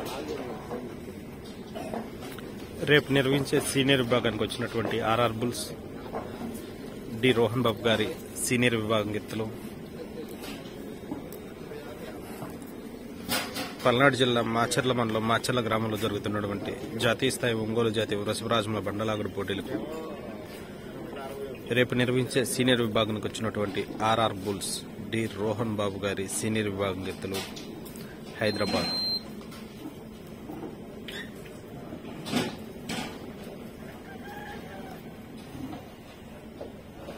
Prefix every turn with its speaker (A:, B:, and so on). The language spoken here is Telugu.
A: రేపు నిర్వహించే సీనియర్ విభాగానికి వచ్చినటువంటి ఆర్ఆర్ బుల్స్ D.Rohan బాబు గారి సీనియర్ విభాగం ఎత్తులు పల్నాడు జిల్లా మాచర్ల మండలం మాచర్ల గ్రామంలో జరుగుతున్నటువంటి జాతీయ స్థాయి ఒంగోలు జాతి వృషభరాజముల బండలాగుడు పోటీలకు రేపు నిర్వహించే సీనియర్ విభాగానికి వచ్చినటువంటి ఆర్ఆర్ బుల్స్ D.Rohan బాబు గారి సీనియర్ విభాగం ఎత్తులు హైదరాబాద్